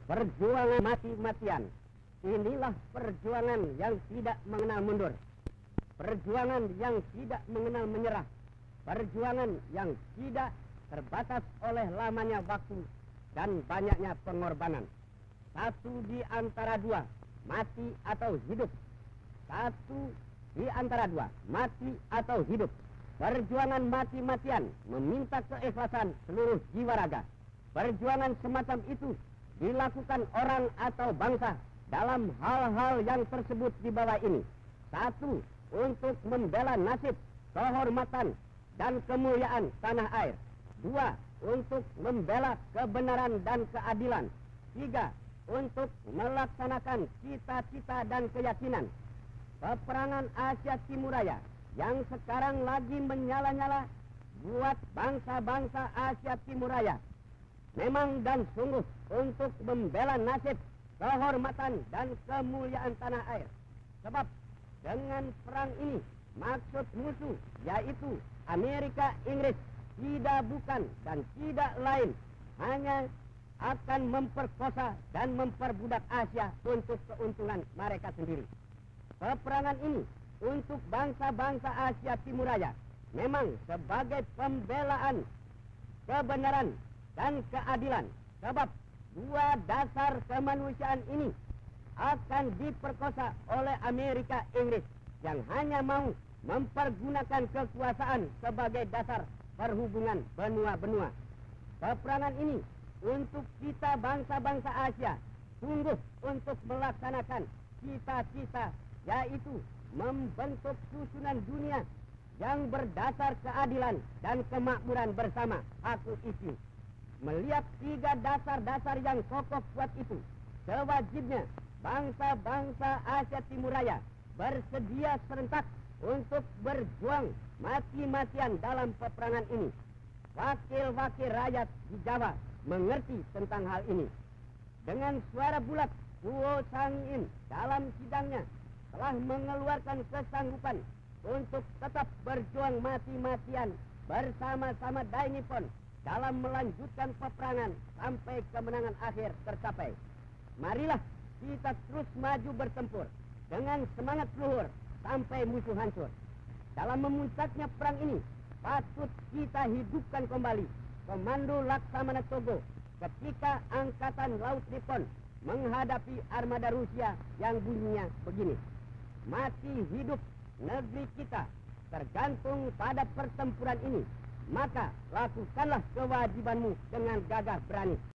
Perjuangan mati-matian. Inilah perjuangan yang tidak mengenal mundur. Perjuangan yang tidak mengenal menyerah. Perjuangan yang tidak terbatas oleh lamanya waktu dan banyaknya pengorbanan. Satu di antara dua, mati atau hidup. Satu di antara dua, mati atau hidup. Perjuangan mati-matian meminta keikhlasan seluruh jiwa raga. Perjuangan semacam itu dilakukan orang atau bangsa dalam hal-hal yang tersebut di bawah ini. Satu, untuk membela nasib, kehormatan, dan kemuliaan tanah air. Dua, untuk membela kebenaran dan keadilan. Tiga, untuk melaksanakan cita-cita dan keyakinan. Peperangan Asia Timur Raya yang sekarang lagi menyala-nyala buat bangsa-bangsa Asia Timur Raya memang dan sungguh untuk membela nasib, kehormatan, dan kemuliaan tanah air. Sebab dengan perang ini maksud musuh yaitu Amerika Inggris tidak bukan dan tidak lain hanya akan memperkosa dan memperbudak Asia untuk keuntungan mereka sendiri. Peperangan ini untuk bangsa-bangsa Asia Timur Raya memang sebagai pembelaan kebenaran dan keadilan. Sebab dua dasar kemanusiaan ini akan diperkosa oleh Amerika Inggris yang hanya mau mempergunakan kekuasaan sebagai dasar perhubungan benua-benua. Peperangan ini untuk kita bangsa-bangsa Asia sungguh untuk melaksanakan cita-cita yaitu membentuk susunan dunia yang berdasar keadilan dan kemakmuran bersama aku isi. Melihat tiga dasar-dasar yang kokoh kuat itu, sewajibnya bangsa-bangsa Asia Timur Raya bersedia serentak untuk berjuang mati-matian dalam peperangan ini. Wakil-wakil rakyat di Jawa mengerti tentang hal ini. Dengan suara bulat, Kuo Sangin dalam sidangnya telah mengeluarkan kesanggupan untuk tetap berjuang mati-matian bersama-sama Dai Nippon dalam melanjutkan peperangan sampai kemenangan akhir tercapai. Marilah kita terus maju bertempur dengan semangat luhur sampai musuh hancur. Dalam memuncaknya perang ini, patut kita hidupkan kembali Komando Laksamana Togo ketika Angkatan Laut Nippon menghadapi armada Rusia yang bunyinya begini. Mati hidup negeri kita tergantung pada pertempuran ini. Maka lakukanlah kewajibanmu dengan gagah berani.